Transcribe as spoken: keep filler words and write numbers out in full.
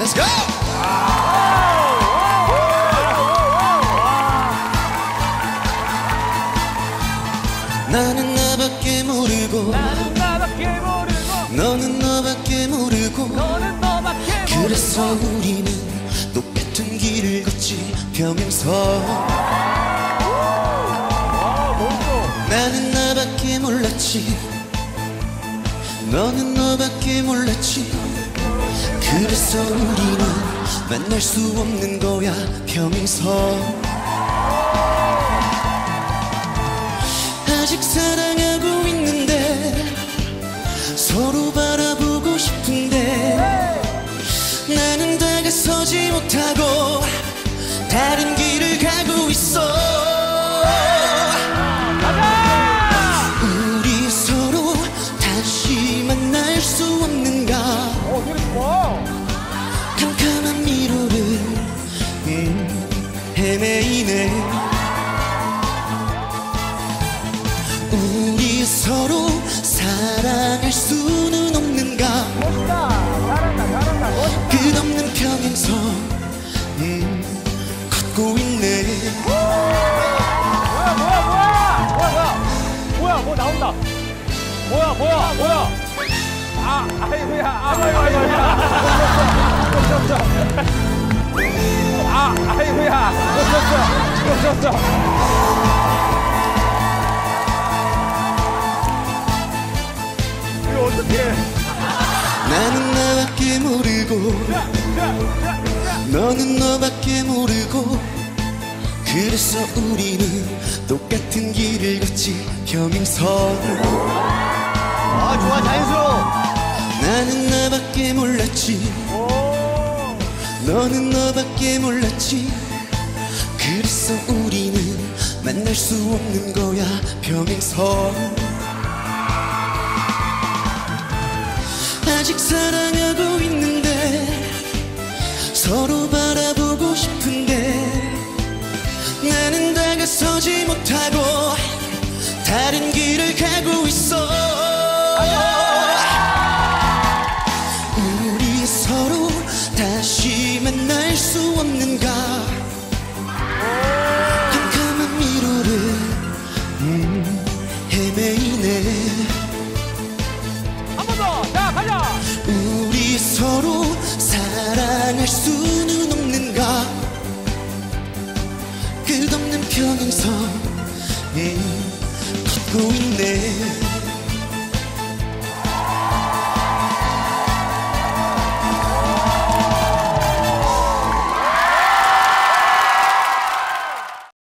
Let's go! 나는 나밖에 모르고 나는 나밖에 모르고 너는 너밖에 모르고 너는 너밖에 모르고 그래서 우리는 똑같은 길을 걷지 평행선. 나는 나밖에 몰랐지 너는 너밖에 몰랐지. 그래서 우리는 만날 수 없는 거야 평행선. 아직 사랑하고 있는데 서로 바라보고 싶은데 나는 다가서지 못하고 다른 길을 가고 있어. 우리 서로 다시 만날 수 없는가. 캄캄한 미로를 음, 헤매이네. 우리 서로 사랑할 수는 없는가. 멋있다. 잘한다 잘한다 멋있다. 끝없는 평행선 음, 걷고 있네. 뭐야 뭐야 뭐야 뭐야 뭐야 뭐 나온다. 뭐야 뭐야 뭐야 아 아이고야 아이고야 아 아이고야 놓쳤어 놓쳤어. 이거 어떡해. 나는 나밖에 모르고 너는 너밖에 모르고 그래서 우리는 똑같은 길을 걷지 평행선. 아 좋아 자연스러워. 나는 나밖에 몰랐지 너는 너밖에 몰랐지. 그래서 우리는 만날 수 없는 거야 평행선. 아직 사랑하고 있는데 서로 바라보고 싶은데 나는 다가서지 못하고 다른 길을 가고 있어. 우리 서로 다시 만날 수 없는가. 캄캄한 미로를 음, 헤매이네. 자 가자. 우리 서로 사랑할 수는 없는가. 끝없는 평행선 예, 걷고 있네.